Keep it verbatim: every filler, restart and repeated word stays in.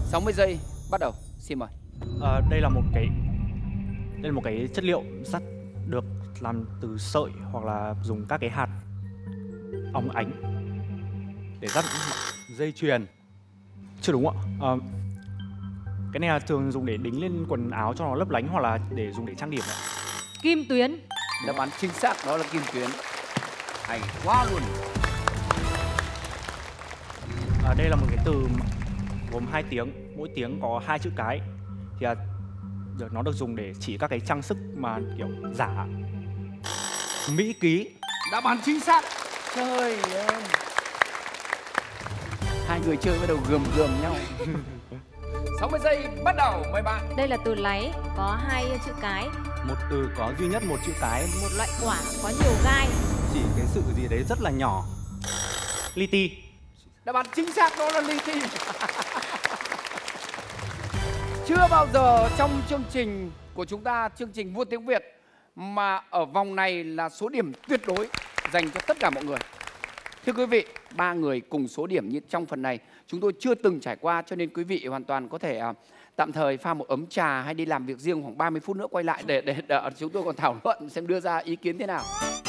sáu mươi giây bắt đầu. Xin mời. À, đây là một cái đây là một cái chất liệu sắt được làm từ sợi hoặc là dùng các cái hạt óng ánh để dắt. Dây chuyền. Chưa đúng ạ. À, cái này là thường dùng để đính lên quần áo cho nó lấp lánh hoặc là để dùng để trang điểm ạ. Kim tuyến. Đáp án chính xác đó là kim tuyến. Hay quá luôn. À, đây là một cái từ gồm hai tiếng, mỗi tiếng có hai chữ cái. Thì à, được nó được dùng để chỉ các cái trang sức mà kiểu giả. Mỹ ký. Đáp án chính xác. Trời ơi. Hai người chơi bắt đầu gườm gườm nhau. sáu mươi giây bắt đầu, mời bạn. Đây là từ láy, có hai chữ cái. Một từ có duy nhất một chữ cái. Một loại quả có nhiều gai. Chỉ cái sự gì đấy rất là nhỏ. Li ti. Đáp án chính xác đó là li ti. Chưa bao giờ trong chương trình của chúng ta, chương trình Vua Tiếng Việt, mà ở vòng này là số điểm tuyệt đối dành cho tất cả mọi người. Thưa quý vị, ba người cùng số điểm như trong phần này chúng tôi chưa từng trải qua, cho nên quý vị hoàn toàn có thể uh, tạm thời pha một ấm trà hay đi làm việc riêng khoảng ba mươi phút nữa quay lại để, để, để, để chúng tôi còn thảo luận xem đưa ra ý kiến thế nào.